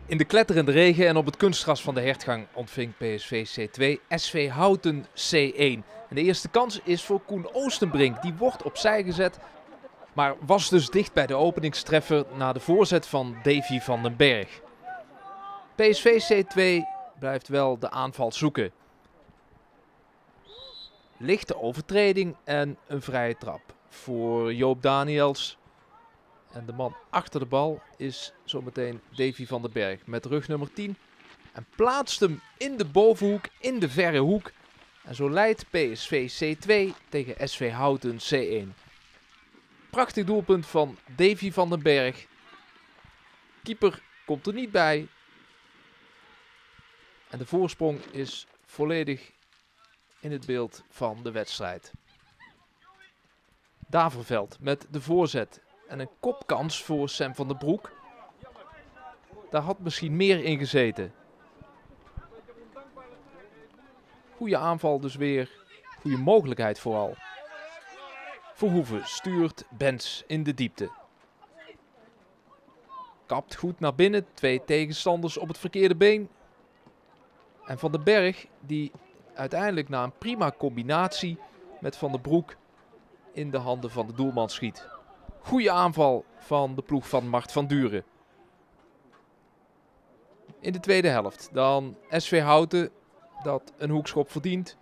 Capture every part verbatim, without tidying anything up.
In de kletterende regen en op het kunstgras van de Hertgang ontving P S V C twee S V Houten C één. En de eerste kans is voor Koen Oostenbrink. Die wordt opzij gezet, maar was dus dicht bij de openingstreffer na de voorzet van Davy van den Berg. P S V C twee blijft wel de aanval zoeken. Lichte overtreding en een vrije trap voor Joop Daniels. En de man achter de bal is zometeen Davy van den Berg met rug nummer tien. En plaatst hem in de bovenhoek, in de verre hoek. En zo leidt P S V C twee tegen S V Houten C één. Prachtig doelpunt van Davy van den Berg. Keeper komt er niet bij. En de voorsprong is volledig in het beeld van de wedstrijd. Daverveld met de voorzet. En een kopkans voor Sam van den Broek. Daar had misschien meer in gezeten. Goede aanval dus weer. Goede mogelijkheid vooral. Verhoeven stuurt Bens in de diepte. Kapt goed naar binnen. Twee tegenstanders op het verkeerde been. En Van den Berg die uiteindelijk na een prima combinatie met Van den Broek in de handen van de doelman schiet. Goede aanval van de ploeg van Mart van Duren. In de tweede helft dan S V Houten dat een hoekschop verdient.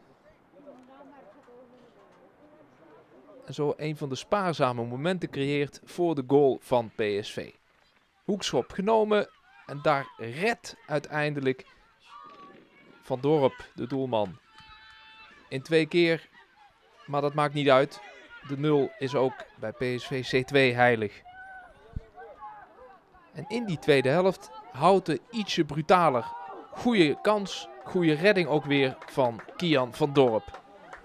En zo een van de spaarzame momenten creëert voor de goal van P S V. Hoekschop genomen en daar redt uiteindelijk Van Dorp, de doelman, in twee keer. Maar dat maakt niet uit. De nul is ook bij P S V C twee heilig. En in die tweede helft Houten ietsje brutaler. Goede kans, goede redding ook weer van Kian van Dorp.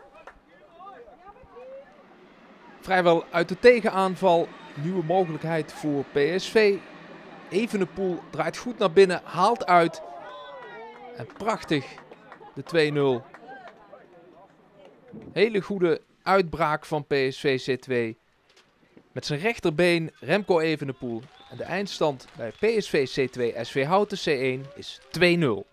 Vrijwel uit de tegenaanval. Nieuwe mogelijkheid voor P S V. Evenepoel draait goed naar binnen, haalt uit. En prachtig de twee nul. Hele goede uitbraak van P S V C twee. Met zijn rechterbeen Remco Evenepoel. En de eindstand bij P S V C twee S V Houten C één is twee nul.